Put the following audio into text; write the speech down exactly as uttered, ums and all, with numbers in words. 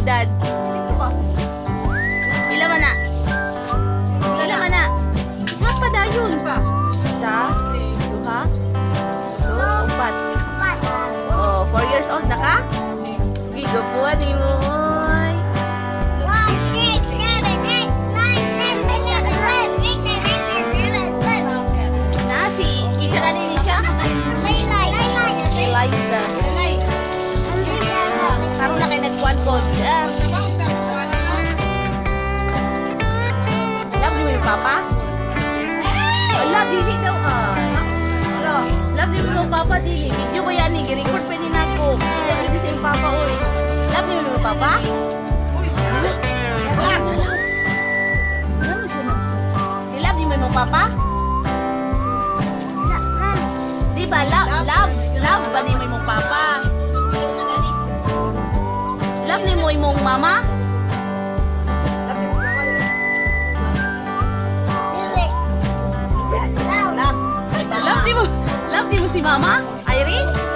edad? Dito ba? Pila man na? Pila man na? Ha pa dayon. Pa. Isa, duha, tulo, upat. Oh, four years old na ka? Bigo po ni mo. Oy. Nasi, kita ka ni siya? Liza. Karon na kay nagkuan ko. Ah, love ni mo yung papa? Oh, love dili daw ay. Hello. Love ni mo yung papa dili. Video ba yan ni? Gi-record pa ni nako. Kita dili sa yung papa oy. Love ni mo yung papa? Uy. Ah, love. Ano siya na? Di love ni mo yung papa? Di ba love? Love. Love ba ni mo yung papa? Love ni mo yung mama? Lapit sa mama nila. Love. Love ni mo, love ni mo si mama? Irene?